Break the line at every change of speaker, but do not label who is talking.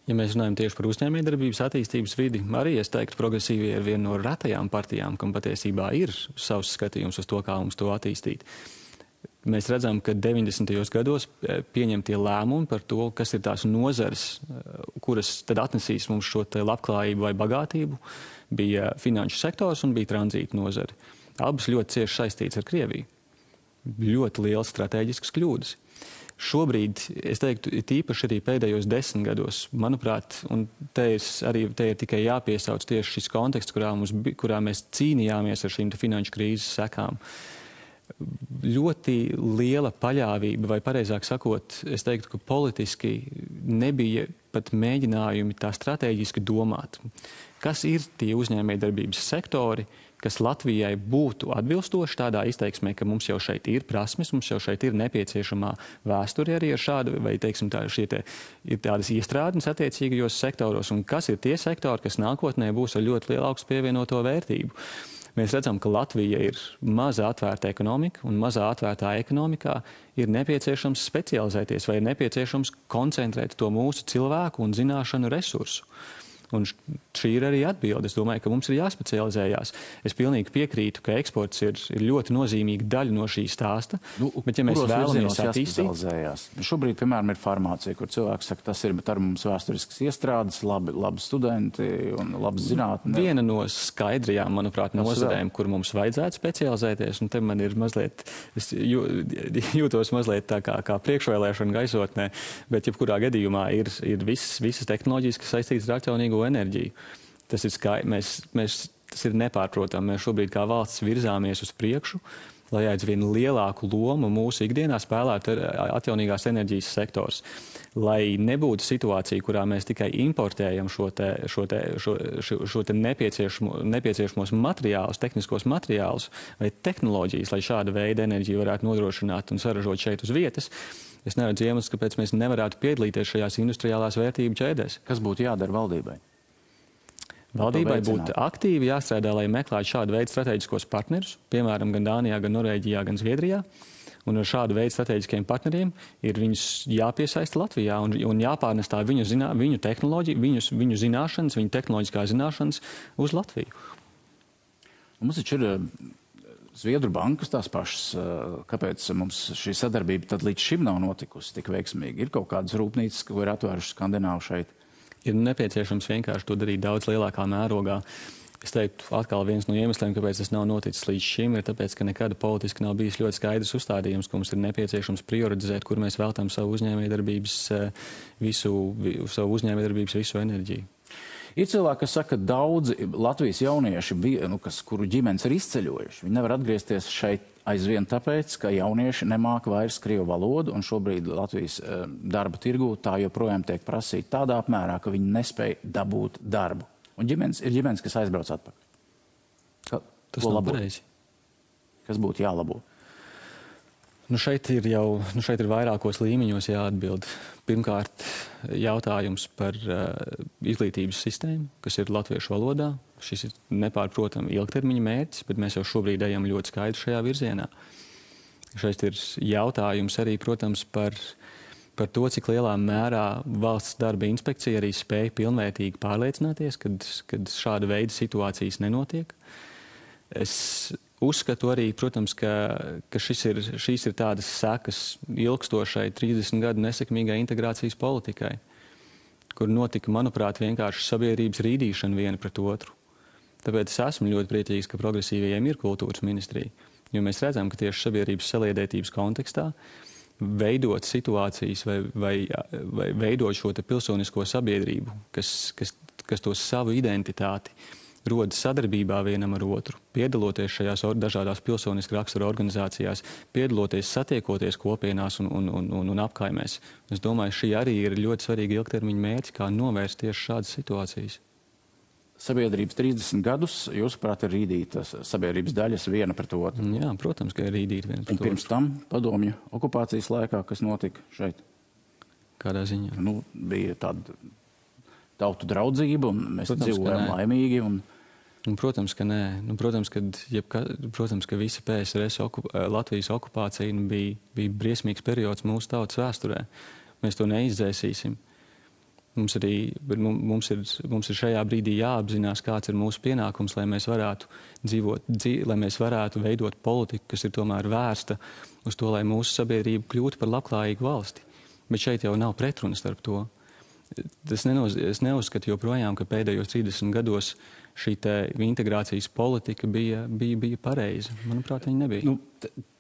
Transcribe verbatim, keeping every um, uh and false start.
Ja mēs runājam tieši par uzņēmējdarbības attīstības vidi, arī es teiktu, progresīvie ir viena no retajām partijām, kam patiesībā ir savs skatījums uz to, kā mums to attīstīt. Mēs redzam, ka deviņdesmitajos gados pieņemtie lēmumi par to, kas ir tās nozares, kuras tad atnesīs mums šo te labklājību vai bagātību, bija finanšu sektors un bija tranzīta nozare. Abas ļoti cieši saistīts ar Krieviju. Ļoti liels strateģisks kļūdas. Šobrīd, es teiktu, tīpaši arī pēdējos desmit gados, manuprāt, un te ir, arī, te ir tikai jāpiesauc tieši šis konteksts, kurā, mums, kurā mēs cīnījāmies ar šīm finanšu krīzes sekām. Ļoti liela paļāvība, vai pareizāk sakot, es teiktu, ka politiski nebija pat mēģinājumi tā strateģiski domāt. Kas ir tie uzņēmējdarbības sektori, kas Latvijai būtu atbilstoši tādā izteiksmē, ka mums jau šeit ir prasmes, mums jau šeit ir nepieciešamā vēsture arī ar šādu, vai teiksim tā, šie te, ir tādas iestrādnes attiecīgajos sektoros, un kas ir tie sektori, kas nākotnē būs ar ļoti lielu augstu pievienoto vērtību. Mēs redzam, ka Latvija ir maza atvērta ekonomika, un mazā atvērtā ekonomikā ir nepieciešams specializēties, vai ir nepieciešams koncentrēt to mūsu cilvēku un zināšanu resursu. Un šī ir arī atbilde. Es domāju, ka mums ir jāspecializējās. Es pilnīgi piekrītu, ka eksports ir, ir ļoti nozīmīga daļa no šī stāsta.
Nu,
bet, ja mēs vēlamies attīstīt...
Šobrīd, piemēram, ir farmācija, kur cilvēks saka, tas ir, bet ar mums vēsturiskas iestrādes, labi, labi studenti un labas zinātne.
Viena no skaidrajām, manuprāt, nozarēm, kur mums vajadzētu specializēties, un te man ir mazliet, es jūtos mazliet tā kā, kā priekšvēlēšana gaisotnē, bet jebkurā gadījumā ir, ir visas, visas tehnoloģijas, kas saistītas ar atjaunīgo enerģiju. Tas ir, skai, mēs, mēs, tas ir nepārprotami. Mēs šobrīd kā valsts virzāmies uz priekšu, lai aizvien lielāku lomu mūsu ikdienā spēlētu atjaunīgās enerģijas sektors. Lai nebūtu situācija, kurā mēs tikai importējam šo, te, šo, te, šo, šo, šo te nepieciešamo, nepieciešamos materiālus, tehniskos materiālus vai tehnoloģijas, lai šāda veida enerģiju varētu nodrošināt un saražot šeit uz vietas. Es neredzu iemesls, kāpēc mēs nevarētu piedalīties šajās industriālās vērtību ķēdēs.
Kas būtu jādara valdībai?
Valdībai būtu aktīvi jāstrādā, lai meklētu šādu veidu strateģiskos partnerus, piemēram, gan Dānijā, gan Norvēģijā, gan Zviedrijā. Un ar šādu veidu strateģiskiem partneriem ir viņus jāpiesaista Latvijā un, un jāpārnestā viņu, zinā, viņu tehnoloģiju, viņu, viņu zināšanas, viņu tehnoloģiskās zināšanas uz Latviju.
Mums taču ir Zviedru bankas tās pašas. Kāpēc mums šī sadarbība tad līdz šim nav notikusi tik veiksmīgi? Ir kaut kādas rūpnīcas, ko ir atvērušas Skandināvu šeit?
Ir nepieciešams vienkārši to darīt daudz lielākā mērogā. Es teiktu, atkal viens no iemesliem, kāpēc tas nav noticis līdz šim, ir tāpēc, ka nekad politiski nav bijis ļoti skaidrs uzstādījums, ka mums ir nepieciešams prioritizēt, kur mēs veltām savu uzņēmējdarbības visu, savu uzņēmējdarbības visu enerģiju.
Ir cilvēki, kas saka, ka daudzi Latvijas jaunieši, bija, nu, kas, kuru ģimenes ir izceļojuši, viņi nevar atgriezties šeit aizvien tāpēc, ka jaunieši nemāka vairs krievu valodu, un šobrīd Latvijas uh, darba tirgū tā joprojām tiek prasīta tādā apmērā, ka viņi nespēja dabūt darbu. Un ģimenes, ir ģimenes, kas aizbrauc atpakaļ. Ka,
Tas nav pareizi.
Kas būtu jālabo?
Nu šeit ir jau nu šeit ir vairākos līmeņos jāatbild. Pirmkārt, jautājums par uh, izglītības sistēmu, kas ir latviešu valodā. Šis ir nepārprotami ilgtermiņa mērķis, bet mēs jau šobrīd ejam ļoti skaidri šajā virzienā. Šeit ir jautājums arī, protams, par, par to, cik lielā mērā valsts darba inspekcija arī spēja pilnvērtīgi pārliecināties, kad, kad šāda veida situācijas nenotiek. Es uzskatu arī, protams, ka, ka šis ir, šīs ir tādas sekas ilgstošai trīsdesmit gadu nesekmīgai integrācijas politikai, kur notika, manuprāt, vienkārši sabiedrības rīdīšana viena pret otru. Tāpēc es esmu ļoti priecīgs, ka progresīvajiem ir kultūras ministrija, jo mēs redzam, ka tieši sabiedrības saliedētības kontekstā veidot situācijas vai, vai, vai veidot šo te pilsonisko sabiedrību, kas, kas, kas to savu identitāti rodas sadarbībā vienam ar otru, piedaloties šajās dažādās pilsoniskā rakstura organizācijās, piedaloties, satiekoties kopienās un, un, un, un apkaimēs. Es domāju, šī arī ir ļoti svarīga ilgtermiņa mērķi, kā novērst tieši šādas situācijas.
Sabiedrības trīsdesmit gadus, jūsuprāt, ir rīdītas sabiedrības daļas viena pret otru?
Jā, protams, ka ir rīdīta viena pret otru.
Un pirms tam padomju okupācijas laikā, kas notika šeit?
Kādā ziņā?
Nu, bija tāda tautu draudzība, un mēs protams, dzīvojam laimīgi. Un...
Un, protams, ka nē. Nu, protams, ka, jebka, protams, ka visa P S R S okup, Latvijas okupācija bija, bija briesmīgs periods mūsu tautas vēsturē. Mēs to neizdzēsīsim. Mums, arī, mums, ir, mums ir šajā brīdī jāapzinās, kāds ir mūsu pienākums, lai mēs varētu dzīvot, dzīv, lai mēs varētu veidot politiku, kas ir tomēr vērsta uz to, lai mūsu sabiedrība kļūtu par labklājīgu valsti. Bet šeit jau nav pretruna starp to. Es, nenoz, es neuzskatu joprojām, ka pēdējos trīsdesmit gados šī te integrācijas politika bija, bija, bija pareiza. Manuprāt, viņa nebija.
Nu,